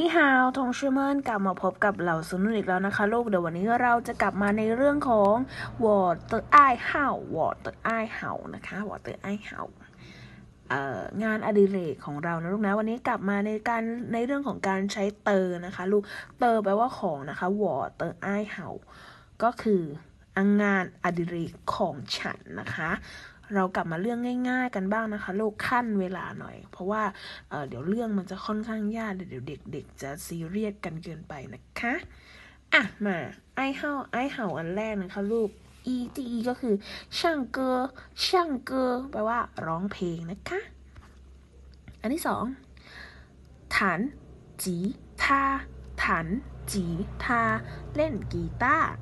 นี่ฮาวทงชื่อเมินกลับมาพบกับเหล่าซุนนุนอีกแล้วนะคะลูกเดี๋ยววันนี้เราจะกลับมาในเรื่องของวอเตอร์ไอเห่าวอเตอร์ไอเห่านะคะวอเตอร์ไอเห่างานอดิเรกของเรานะลูกนะวันนี้กลับมาในเรื่องของการใช้เตอร์นะคะลูกเตอร์แปลว่าของนะคะวอเตอร์ไอเห่าก็คืองานอดิเรกของฉันนะคะเรากลับมาเรื่องง่ายๆกันบ้างนะคะลูกขั้นเวลาหน่อยเพราะว่าเดี๋ยวเรื่องมันจะค่อนข้างยากเดี๋ยวเด็กๆจะซีเรียสกันเกินไปนะคะมาไอเห่าอันแรกนะคะลูกที่ก็คือช่างเกอแปลว่าร้องเพลงนะคะอันที่สองฐานจีทาเล่นกีตาร์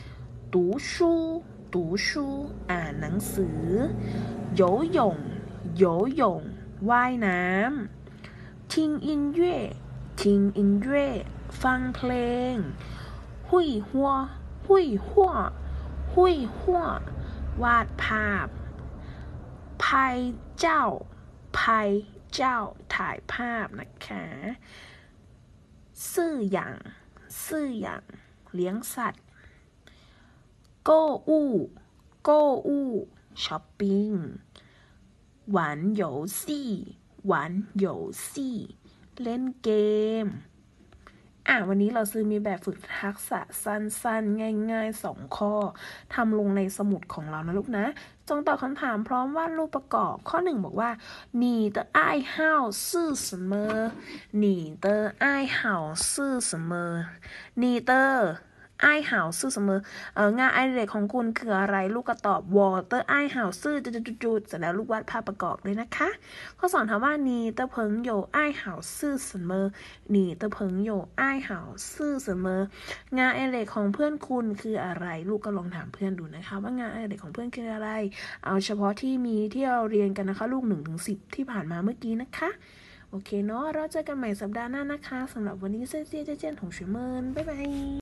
读书อ่านหนังสือ游泳ว่ายน้ำ听音乐ฟังเพลง绘画วาดภาพ拍照ถ่ายภาพนะคะ饲养เลี้ยงสัตว์购物ช้อปปิ้ง玩游戏เล่นเกมวันนี้เรามีแบบฝึกทักษะสั้นๆง่ายๆ2ข้อทำลงในสมุดของเรานะลูกนะจงตอบคำถามพร้อมวาดรูปประกอบข้อ1บอกว่า你的爱好是什么你的爱好是什么你的ไอเห่าซื่อเสมองานไอเด็กของคุณคืออะไรลูกก็ตอบวอเตอร์ไอเห่าซื่อจุดเสร็จแล้วลูกวาดภาพประกอบเลยนะคะข้อ2ถามว่า你的朋友爱好是什么你的朋友爱好是什么งานไอเด็กของเพื่อนคุณคืออะไรลูกก็ลองถามเพื่อนดูนะคะว่างานไอเด็กของเพื่อนคืออะไรเอาเฉพาะที่เราเรียนกันนะคะลูก 1-10 ที่ผ่านมาเมื่อกี้นะคะโอเคเนาะเราเจอกันใหม่สัปดาห์หน้านะคะสำหรับวันนี้เซี่ยเจี้ยนของ学们บ๊ายบาย